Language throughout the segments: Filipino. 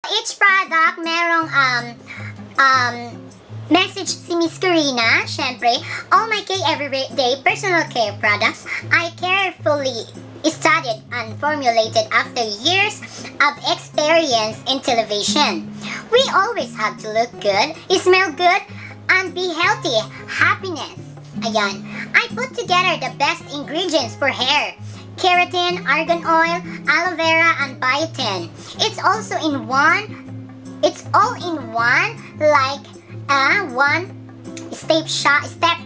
Each product, merong message si Miss Corina. Syempre, all my K Everyday personal care products I carefully studied and formulated after years of experience in television. We always have to look good, smell good, and be healthy. Happiness. Ayan. I put together the best ingredients for hair. Keratin, argan oil, aloe vera, and biotin. It's all in one, like one step shop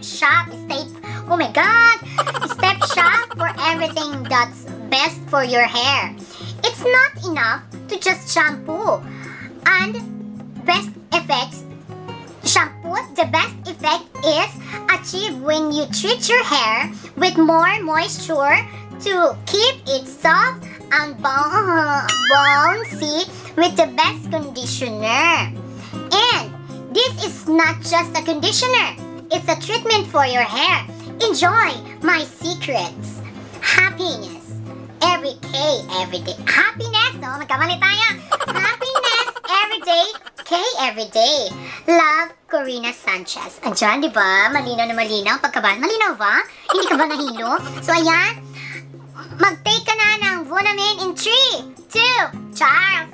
for everything that's best for your hair. It's not enough to just shampoo. And best effects shampoo, the best effect is achieved when you treat your hair with more moisture to keep it soft and bouncy with the best conditioner. And this is not just a conditioner, it's a treatment for your hair. Enjoy my secrets. Happiness. Every day. Happiness, no? Magkamali tayo. Happiness every day. K everyday. Love, Corina Sanchez. Andyan, di ba? Malinaw na malinaw. Pagkabasa. Malinaw ba? Hindi ka ba nahilo? So, ayan. Mag-take ka na ng Vonamin in 3, 2, Charles!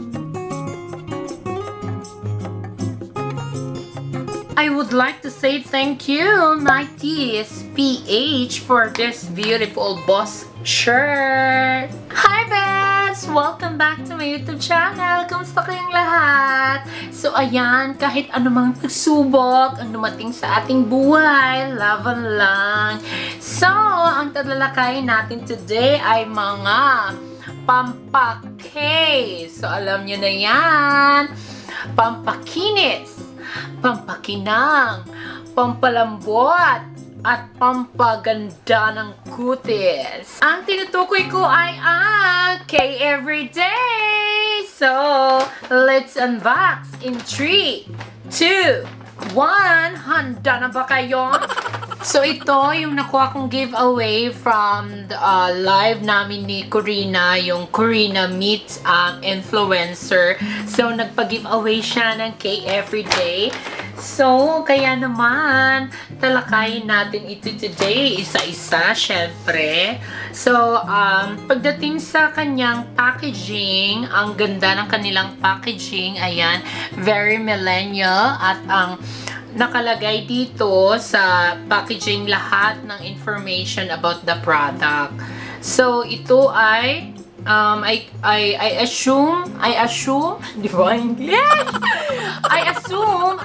I would like to say thank you, 90s PH, for this beautiful boss shirt. Hi, Bebs! Welcome back to my YouTube channel. Kamusta kayong lahat? So, ayan, kahit anumang pagsubok ang dumating sa ating buhay, laban lang. So, ang tatalakayin natin today ay mga pampake. So, alam nyo na yan. Pampakinis, pampakinang, pampalambot, at pampaganda ng kutis. Ang tinutukoy ko ay ang K Everyday. So, let's unbox in 3, 2, 1. Handa na ba kayo? So, ito yung nakuha kong giveaway from the live namin ni Corina, yung Corina Meets Influencer. So, nagpa-giveaway siya ng K Everyday. So, kaya naman, talakayin natin ito today, isa-isa, syempre. So, pagdating sa kanyang packaging, ang ganda ng kanilang packaging, ayan, very millennial, at ang nakalagay dito sa packaging lahat ng information about the product. So, ito ay I assume, di ba English? I assume,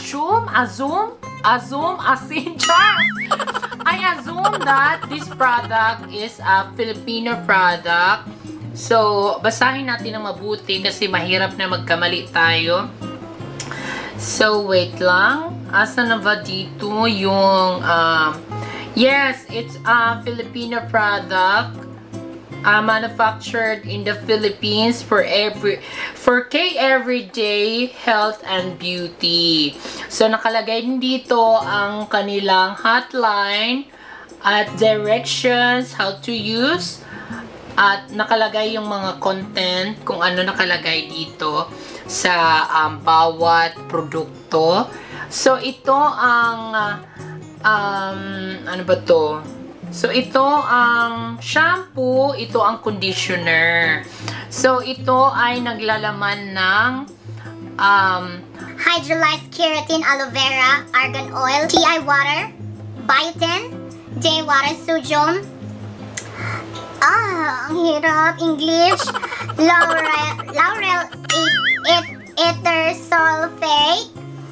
that this product is a Filipino product. So, basahin natin ng mabuti kasi mahirap na magkamali tayo. So, wait lang. Asa na ba dito yung, yes, it's a Filipino product. Manufactured in the Philippines for K Everyday Health and Beauty. So, nakalagay din dito ang kanilang hotline at directions, how to use, at nakalagay yung mga content kung ano nakalagay dito sa bawat produkto. So, ito ang ano ba to? So, ito ang shampoo, ito ang conditioner. So, ito ay naglalaman ng hydrolyzed keratin, aloe vera, argan oil, TI water, biotin, day water, sodium. Ang hirap, English. Laurel ether sulfate,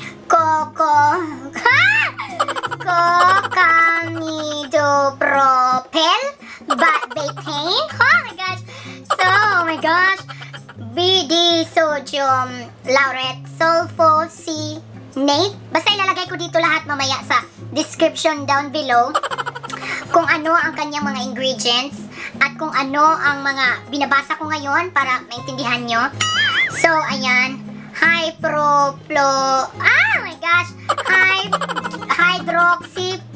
cocamidopropyl, betaine. Oh my gosh. So, oh my gosh. BD sodium laurate sulfosinate. Basta ilalagay ko dito lahat mamaya sa description down below kung ano ang kanyang mga ingredients at kung ano ang mga binabasa ko ngayon para maintindihan nyo. So, ayan. Oh my gosh.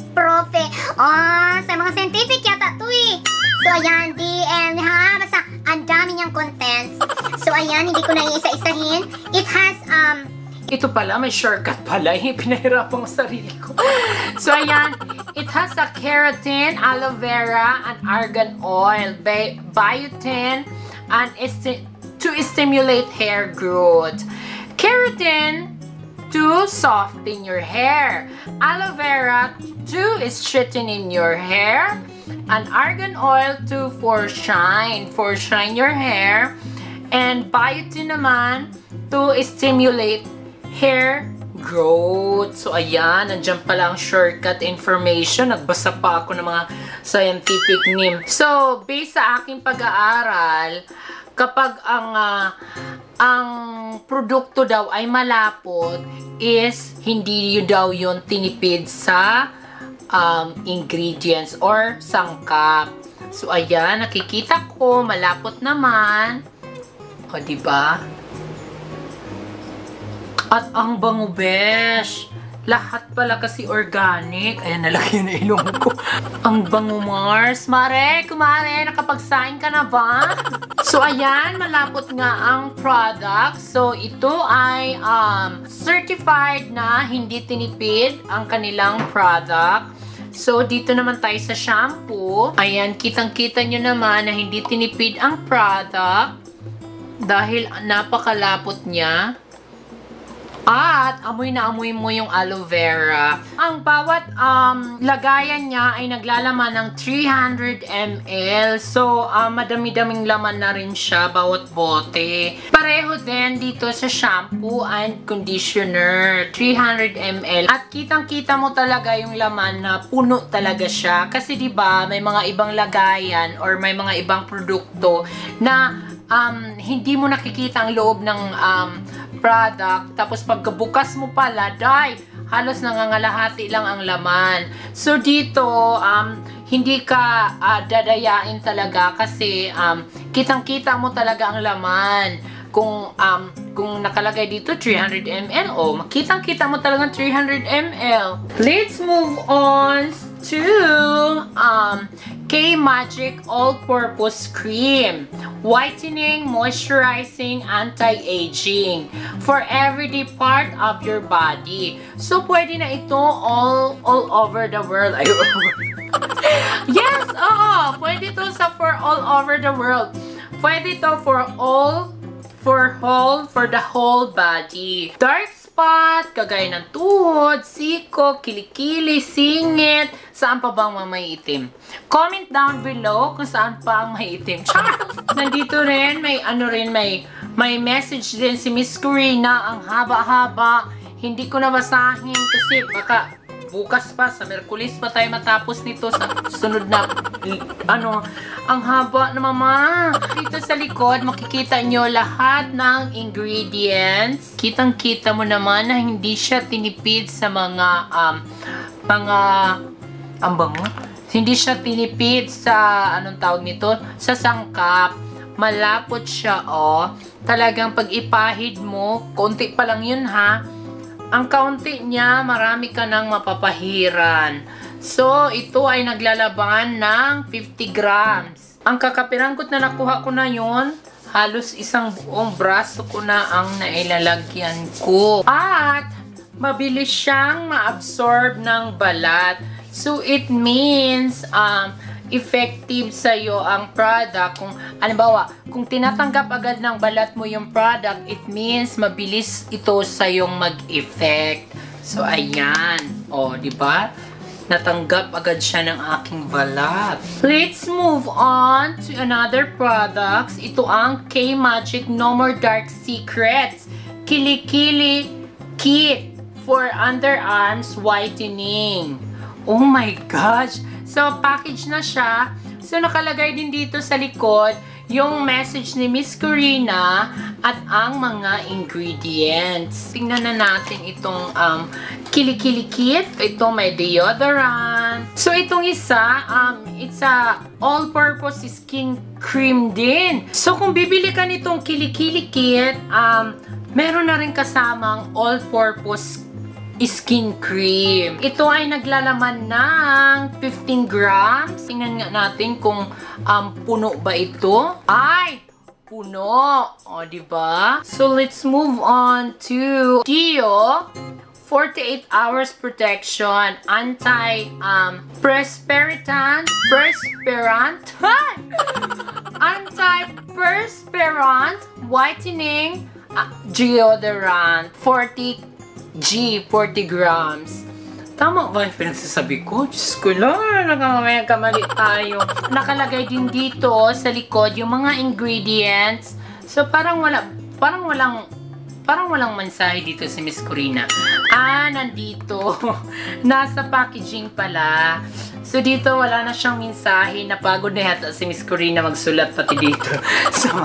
Hydroxyprofe. Sa mga scientific yata to eh. So, ayan. DM ha. Basta Ang dami niyang contents. So, ayan, hindi ko na iisa-isahin. It has, Ito pala, may shortcut pala. Pinahirapan ko sarili ko. So, ayan. It has a keratin, aloe vera, and argan oil, biotin, and to stimulate hair growth. Keratin to soften your hair. Aloe vera to straighten your hair. And argan oil to foreshine your hair. And biotin naman to stimulate hair growth. So, ayan. Nandiyan pala ang shortcut information. Nagbasa pa ako ng mga scientific name. So, based sa aking pag-aaral, kapag ang produkto daw ay malapot, is hindi daw yun tinipid sa ingredients or sangkap. So, ayan. Nakikita ko, malapot naman. O, diba? At ang bango, besh. Lahat pala kasi organic. Ayan, nalagyan na ilong ko. Ang bango, Mars. Mare, kumare, nakapagsain ka na ba? So, ayan, malapot nga ang product. So, ito ay certified na hindi tinipid ang kanilang product. So, dito naman tayo sa shampoo. Ayan, kitang-kita nyo naman na hindi tinipid ang product dahil napakalapot niya. At amoy na amoy mo yung aloe vera. Ang bawat lagayan niya ay naglalaman ng 300 ml. So, madami-daming laman na rin siya bawat bote. Pareho din dito sa shampoo and conditioner. 300 ml. At kitang-kita mo talaga yung laman na puno talaga siya. Kasi 'di ba, may mga ibang lagayan or may mga ibang produkto na hindi mo nakikita ang loob ng product, tapos pagkabukas mo pala, halos nangangalahati lang ang laman. So dito, hindi ka dadayain talaga kasi kitang-kita mo talaga ang laman. Kung nakalagay dito 300 ml, makitang-kita mo talagang 300 ml. Let's move on to K-Magic All-Purpose Cream. Whitening, moisturizing, anti-aging for everyday part of your body. So, pwede na ito all over the world. Yes! Oo! Pwede ito for all over the world. Pwede ito for the whole body. Dark spot, kagaya ng tuhod, siko, kilikili, singit, saan pa bang maiitim? Comment down below kung saan pa ang maiitim. Nandito rin, may message din si Miss Corina, ang haba-haba. Hindi ko nabasahin kasi baka bukas pa, sa Merkulis pa tayo matapos nito sa sunod na, ang haba na mama. Dito sa likod, makikita nyo lahat ng ingredients. Kitang-kita mo naman na hindi siya tinipid sa mga, ang bango? Hindi siya tinipid sa, anong tawag nito? Sa sangkap. Malapot siya, Talagang pag ipahid mo, konti pa lang yun, ha? Ang kaunti niya, marami ka nang mapapahiran. So, ito ay naglalaban ng 50 grams. Ang kakapiranggot na nakuha ko na yun, halos isang buong braso ko na ang nailalagyan ko. At, mabilis siyang ma-absorb ng balat. So, it means, effective sa'yo ang product. Kung, halimbawa, kung tinatanggap agad ng balat mo yung product, it means mabilis ito sa'yong mag-effect. So, ayan. Diba? Natanggap agad siya ng aking balat. Let's move on to another products. Ito ang K-Magic No More Dark Secrets Kilikili Kit for Underarms Whitening. Oh my gosh! So, package na siya. So, nakalagay din dito sa likod yung message ni Miss Corina at ang mga ingredients. Tingnan na natin itong Kilikili Kit. Ito may deodorant. So, itong isa, it's a all-purpose skin cream din. So, kung bibili ka nitong Kilikili Kit, meron na rin kasamang all-purpose skin cream. Ito ay naglalaman ng 15 grams. Tingnan nga natin kung puno ba ito. Ay! Puno! O, diba? So, let's move on to Dio 48 hours protection, anti-perspirant, anti-perspirant, whitening, deodorant, 40 grams. Tama ba yung pinagsasabi ko? Diyos ko lang, nagkamali tayo. Nakalagay din dito sa likod yung mga ingredients. So, parang walang mensahe dito si Miss Corina. Nandito. Nasa packaging pala. So, dito wala na siyang mensahe. Napagod na yata si Miss Corina magsulat pati dito. So,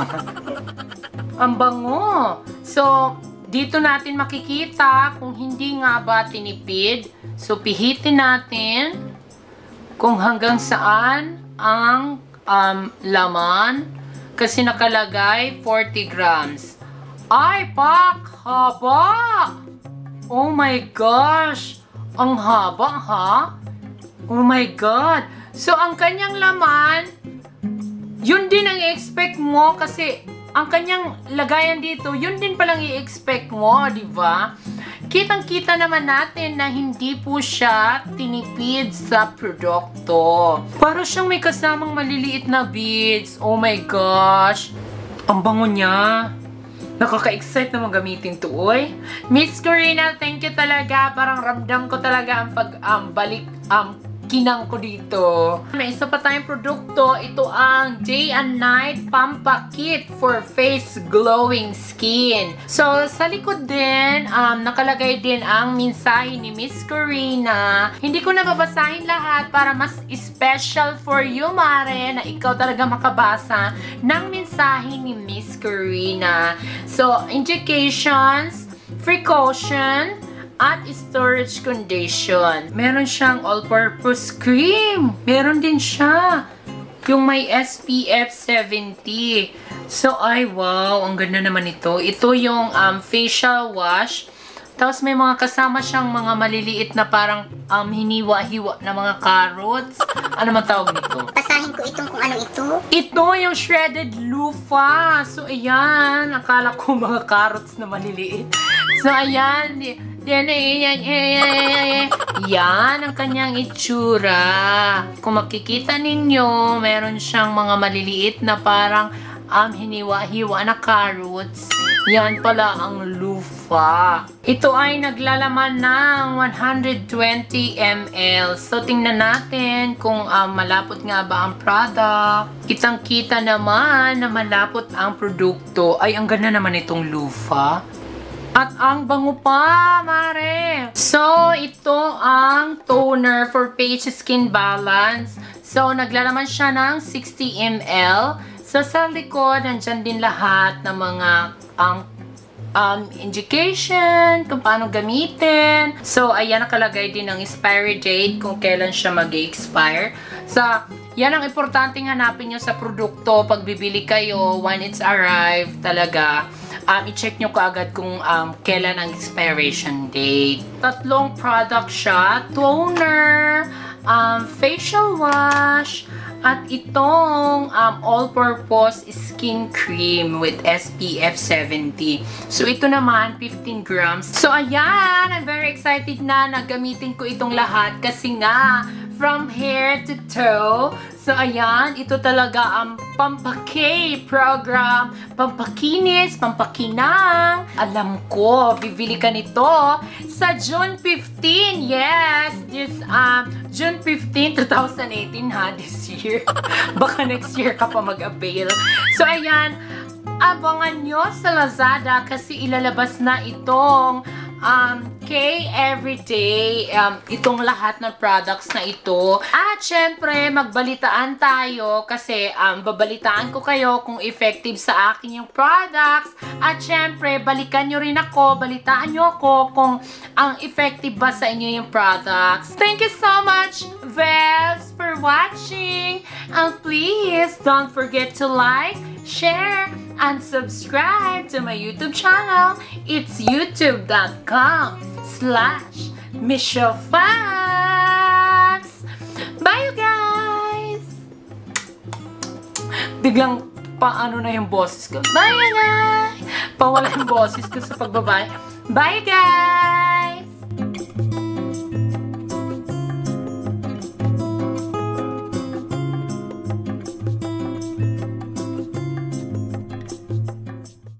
ang bango. So, dito natin makikita kung hindi nga ba tinipid. So, pihitin natin kung hanggang saan ang laman. Kasi nakalagay 40 grams. Ay, pak! Haba! Oh my gosh! Ang haba, ha? Oh my God! So, ang kanyang laman, yun din ang i-expect mo kasi ang kanyang lagayan dito, yun din palang i-expect mo, di ba? Kitang-kita naman natin na hindi po siya tinipid sa produkto. Para siyang may kasamang maliliit na beads. Oh my gosh! Ang bango niya. Nakaka-excite na gamitin to, oy. Miss Corina, thank you talaga. Parang ramdam ko talaga ang pagbalik kinang ko dito. May isa pa tayong produkto. Ito ang Day and Night Pampakit for Face Glowing Skin. So, sa likod din, nakalagay din ang mensahe ni Miss Corina. Hindi ko nababasahin lahat para mas special for you, Mare, na ikaw talaga makabasa ng mensahe ni Miss Corina. So, indications, precaution, at storage condition. Meron siyang all-purpose cream. Meron din siya yung may SPF 70. So, ay wow, ang ganda naman ito. Ito yung facial wash. Tapos may mga kasama siyang mga maliliit na parang hiniwa-hiwa na mga carrots. Ano man tawag nito? Basahin ko itong kung ano ito. Ito yung shredded loofah. So, ayan. Akala ko mga carrots na maliliit. So, ayan. Yan ang kanyang itsura. Kung makikita ninyo, meron siyang mga maliliit na parang hiniwa-hiwa na carrots. Yan pala ang loofah. Ito ay naglalaman ng 120 ml. So, tingnan natin kung malapot nga ba ang product. Kitang-kita naman na malapot ang produkto. Ay, ang ganda naman itong loofah. At ang bango pa, Mare! So, ito ang toner for face skin balance. So, naglalaman siya ng 60 ml. So, sa likod, nandyan din lahat ng mga indication kung paano gamitin. So, ayan, nakalagay din ang expiry date kung kailan siya mag-expire. So, yan ang importante hanapin nyo sa produkto pag bibili kayo when it's arrived talaga. I-check nyo kaagad kung kailan ang expiration date. Tatlong product siya. Toner, facial wash, at itong all-purpose skin cream with SPF 70. So, ito naman, 15 grams. So, ayan! I'm very excited na gamitin ko itong lahat kasi nga, from hair to toe. So, ayan, ito talaga ang Pampakay program. Pampakinis, pampakinang. Alam ko, bibili ka nito sa June 15. Yes, this June 15, 2018 ha, this year. Baka next year ka pa mag-avail. So, ayan, abangan nyo sa Lazada kasi ilalabas na itong K-Everyday, itong lahat ng products na ito. At syempre, magbalitaan tayo kasi babalitaan ko kayo kung effective sa akin yung products. At syempre, balikan nyo rin ako, balitaan nyo ako kung ang effective ba sa inyo yung products. Thank you so much, Vels, for watching. And please, don't forget to like, share, and subscribe to my YouTube channel. It's youtube.com/. /MichelleFox. Bye, you guys! Biglang paano na yung boses ko. Bye, guys! Pawala yung boses ko sa pagbabay. Bye, guys!